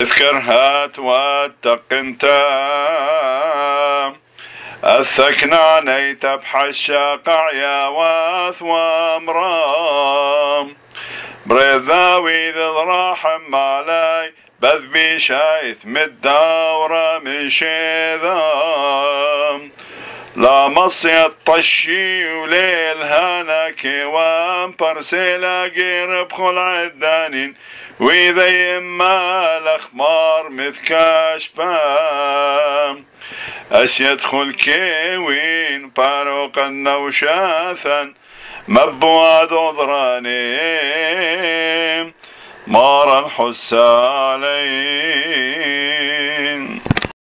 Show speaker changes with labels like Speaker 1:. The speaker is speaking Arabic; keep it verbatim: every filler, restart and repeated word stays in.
Speaker 1: اذكرها واتق انت الثكناني تبحى الشاقع يا واث وامرام بريذاوي ذي ضراحم مالاي بذ بشايث مداورة من شيذام لا مصي الطشي وليل هانك وام برسيلا قير بخل عدانين وإذا يما الأخمار مثكاش بام أسيد خل كيوين باروق النوشاثا مبواد عذراني مارا الحسالين.